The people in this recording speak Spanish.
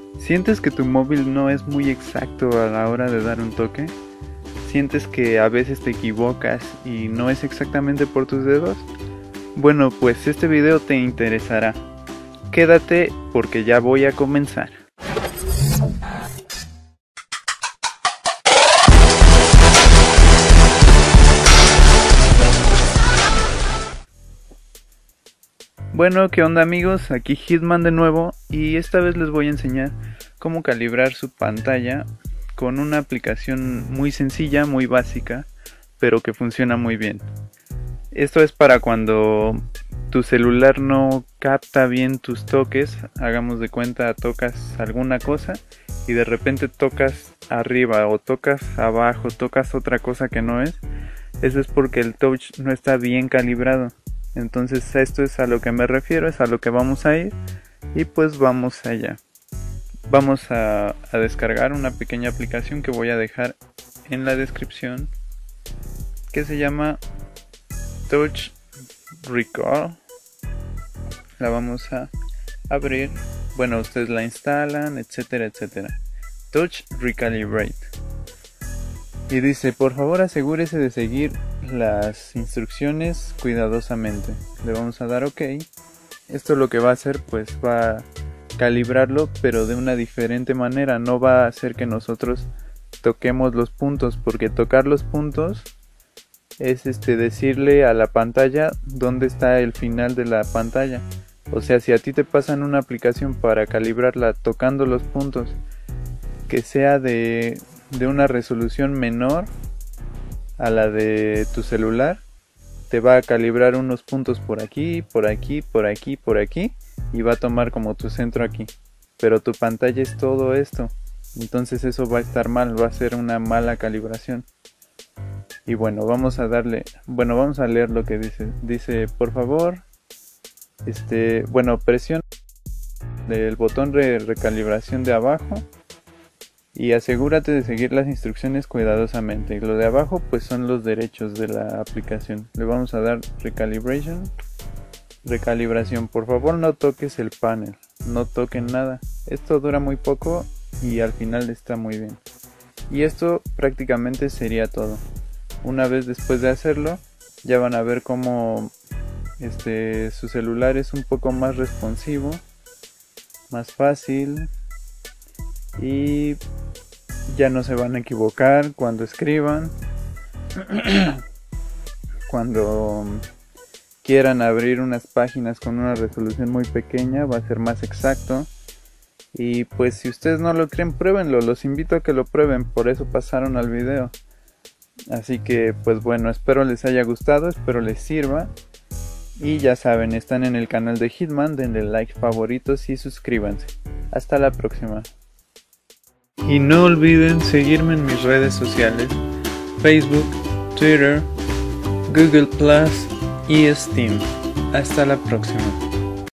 ¿Sientes que tu móvil no es muy exacto a la hora de dar un toque? ¿Sientes que a veces te equivocas y no es exactamente por tus dedos? Bueno, pues este video te interesará. Quédate porque ya voy a comenzar. Bueno, ¿qué onda amigos? Aquí Hitman de nuevo y esta vez les voy a enseñar cómo calibrar su pantalla con una aplicación muy sencilla, muy básica, pero que funciona muy bien. Esto es para cuando tu celular no capta bien tus toques, hagamos de cuenta tocas alguna cosa y de repente tocas arriba o tocas abajo, tocas otra cosa que no es. Eso es porque el touch no está bien calibrado. Entonces esto es a lo que me refiero, es a lo que vamos a ir y pues vamos allá. Vamos a descargar una pequeña aplicación que voy a dejar en la descripción que se llama Touch Record. La vamos a abrir, bueno, ustedes la instalan, etcétera, etcétera. Touch Recalibrate. Y dice, por favor asegúrese de seguir las instrucciones cuidadosamente. Le vamos a dar OK. Esto lo que va a hacer, pues va a calibrarlo, pero de una diferente manera. No va a hacer que nosotros toquemos los puntos, porque tocar los puntos es decirle a la pantalla dónde está el final de la pantalla. O sea, si a ti te pasan una aplicación para calibrarla tocando los puntos, que sea de una resolución menor a la de tu celular, te va a calibrar unos puntos por aquí, por aquí, por aquí, por aquí, y va a tomar como tu centro aquí. Pero tu pantalla es todo esto, entonces eso va a estar mal, va a ser una mala calibración. Y bueno, vamos a leer lo que dice. Dice, por favor, presiona el botón de recalibración de abajo y asegúrate de seguir las instrucciones cuidadosamente. Y lo de abajo pues son los derechos de la aplicación. Le vamos a dar recalibración. Por favor no toques el panel, no toquen nada. Esto dura muy poco y al final está muy bien. Y esto prácticamente sería todo. Una vez después de hacerlo, ya van a ver cómo su celular es un poco más responsivo, más fácil, y ya no se van a equivocar cuando escriban. Cuando quieran abrir unas páginas con una resolución muy pequeña, va a ser más exacto. Y pues si ustedes no lo creen, pruébenlo, los invito a que lo prueben, por eso pasaron al video. Así que pues bueno, espero les haya gustado, espero les sirva. Y ya saben, están en el canal de Hitman, denle like, favoritos y suscríbanse. Hasta la próxima. Y no olviden seguirme en mis redes sociales, Facebook, Twitter, Google Plus y Steam. Hasta la próxima.